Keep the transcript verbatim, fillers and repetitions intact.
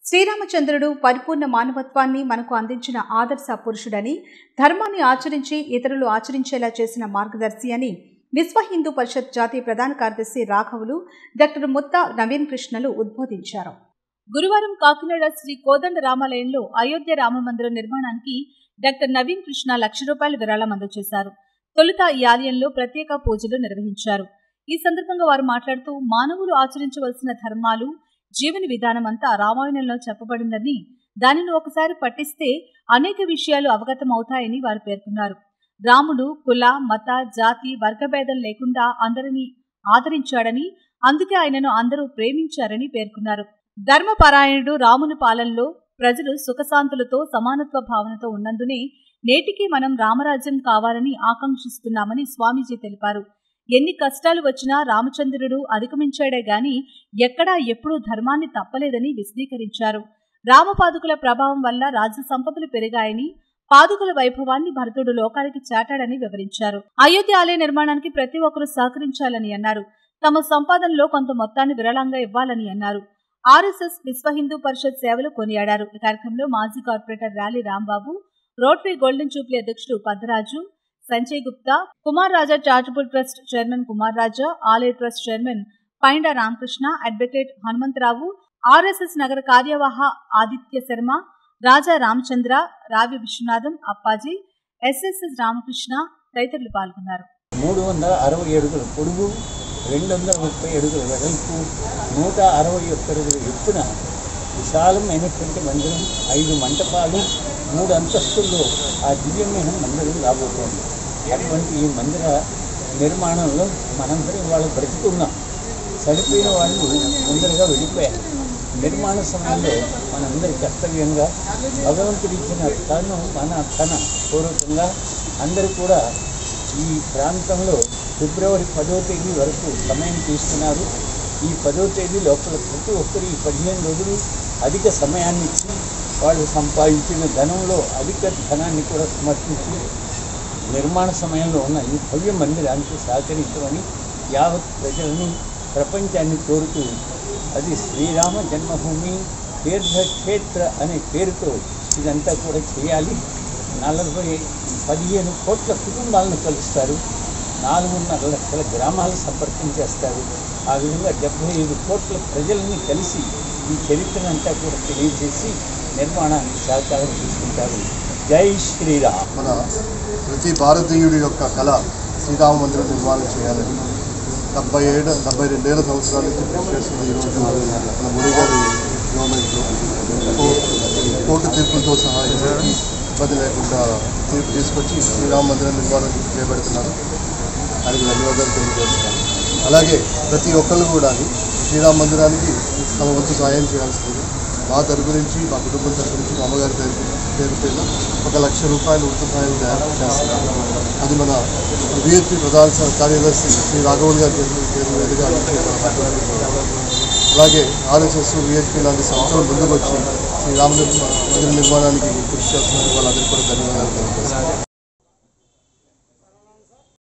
శ్రీరామచంద్రుడు పరిపూర్ణ మానవత్వాన్ని మనకు అందించిన ఆదర్శ పురుషుడని, ధర్మాన్ని ఆచరించి ఇతరులు ఆచరించేలా చేసిన మార్గదర్శి అని విశ్వ హిందూ పరిషత్ జాతీయ ప్రధాన కార్యదర్శి రాఘవులు డాక్టర్ ముత్త నవీన్ కృష్ణలు ఉద్బోధించారు. గురువారం కాకినాడ శ్రీ కోదండ రామాలయంలో అయోధ్య రామమందిరం నిర్మాణానికి డాక్టర్ నవీన్ కృష్ణ లక్ష రూపాయల విరాళం అందజేశారు. తొలుత ఈ ఆలయంలో ప్రత్యేక పూజలు నిర్వహించారు. ఈ సందర్భంగా వారు మాట్లాడుతూ మానవులు ఆచరించవలసిన ధర్మాలు, జీవన విధానం అంతా రామాయణంలో చెప్పబడిందని, దానిని ఒకసారి పఠిస్తే అనేక విషయాలు అవగతమవుతాయని వారు పేర్కొన్నారు. రాముడు కుల, మత, జాతి, వర్గభేదం లేకుండా అందరినీ ఆదరించాడని, అందుకే ఆయనను అందరూ ప్రేమించారని పేర్కొన్నారు. ధర్మపరాయణుడు రాముని పాలనలో ప్రజలు సుఖశాంతులతో సమానత్వ భావనతో ఉన్నందునే నేటికి మనం రామరాజ్యం కావాలని ఆకాంక్షిస్తున్నామని స్వామీజీ తెలిపారు. ఎన్ని కష్టాలు వచ్చినా రామచంద్రుడు అధిగమించాడే గాని ఎక్కడా ఎప్పుడూ ధర్మాన్ని తప్పలేదని విశదీకరించారు. రామపాదుకుల ప్రభావం వల్ల రాజ్య సంపదలు పెరిగాయని, పాదుకుల వైభవాన్ని భరతుడు లోకానికి చాటాడని వివరించారు. అయోధ్య ఆలయ నిర్మాణానికి ప్రతి ఒక్కరూ సహకరించాలని అన్నారు. తమ సంపాదనలో కొంత మొత్తాన్ని విరాళంగా ఇవ్వాలని అన్నారు. ఆర్ఎస్ఎస్ విశ్వ హిందూ పరిషత్ సేవలు కొనియాడారు. ఈ కార్యక్రమంలో మాజీ corporator Ryali Rambabu, rotary golden jubilee అధ్యక్షుడు Paddaraju, Sanjay Gupta, Kumar Raja charitable trust chairman Kumar Raja, ఆలయ trust chairman Painda Ramakrishna, advocate Hanumantharao, RSS నగర కార్యవాహ ఆదిత్య శర్మ, రాజా రామచంద్ర, రావి విశ్వనాథం, అప్పాజీ, ఎస్ఎస్ఎస్ రామకృష్ణ తదితరులు పాల్గొన్నారు. మూడు వందల అరవై అడుగుల పొడుగు, రెండు వందల ముప్పై అడుగుల వెడల్పు, నూట అరవై ఒక్క అడుగుల ఎత్తున విశాలమైనటువంటి మందిరం, ఐదు మంటపాలు, మూడు అంతస్తుల్లో ఆ దివ్యమైన మందిరం రాబోతోంది. అటువంటి ఈ మందిర నిర్మాణంలో మనందరం వాళ్ళు బ్రతుకున్నాం. చనిపోయిన వాళ్ళు ముందరగా వెళ్ళిపోయారు. నిర్మాణ సమయంలో మనందరి కర్తవ్యంగా భగవంతుడిచ్చిన తను మన తన పూర్వకంగా అందరూ కూడా ఈ ప్రాంతంలో ఫిబ్రవరి పదో తేదీ వరకు సమయం తీసుకున్నారు. ఈ పదో తేదీ లోపల ప్రతి ఒక్కరు ఈ పదిహేను రోజులు అధిక సమయాన్ని ఇచ్చి వాళ్ళు సంపాదించిన ధనంలో అధిక ధనాన్ని కూడా సమర్పించి నిర్మాణ సమయంలో ఉన్న ఈ భవ్య మందిరానికి సహకరించమని యావత్ ప్రజలని, ప్రపంచాన్ని కోరుతూ, అది శ్రీరామ జన్మభూమి తీర్థక్షేత్ర అనే పేరుతో ఇదంతా కూడా చేయాలి. నలభై పదిహేను కోట్ల కుటుంబాలను కలుస్తారు. నాలుగున్నర లక్షల గ్రామాలు సంపర్కం చేస్తారు. ఆ విధంగా డెబ్బై ఐదు కోట్ల ప్రజలని కలిసి ఈ చరిత్రనంతా కూడా తెలియజేసి నిర్మాణానికి సహకారం తీసుకుంటారు. జై శ్రీరామ్. మన ప్రతి భారతీయుడి యొక్క కళ శ్రీరామ మందిరం నిర్మాణం చేయాలని డెబ్బై ఏడు డెబ్బై రెండేళ్ల సంవత్సరాల నుంచి కృషి చేస్తుంది. ఈరోజు మన మోడీ గారి గవర్నమెంట్లో కోర్టు తీర్పులతో సహా ఎవరికి ఇబ్బంది లేకుండా తీర్పు తీసుకొచ్చి శ్రీరామ మందిరం నిర్మాణం చేపడుతున్నారు. ఆయనకు ధన్యవాదాలు తెలియజేస్తున్నాను. అలాగే ప్రతి ఒక్కళ్ళు కూడా శ్రీరామ మందిరానికి తమ వంతు సాయం చేయాల్సింది. మా తరపు నుంచి, మా కుటుంబం తరపు నుంచి, మా అమ్మగారి పేరు పేరు పేరు ఒక లక్ష రూపాయలు ఉచిత సాయం చేస్తున్నాము. అది మన బీఎస్పీ ప్రధాన కార్యదర్శి శ్రీ రాఘవులు గారి పేరు మీదుగా అలాగే ఆర్ఎస్ఎస్, బీఎస్పీ లాంటి సంస్థలు ముందుకు వచ్చి శ్రీరామ మందిర నిర్మాణానికి కృషి చేస్తున్నారు. వాళ్ళందరికీ కూడా ధన్యవాదాలు తెలియజేస్తున్నారు.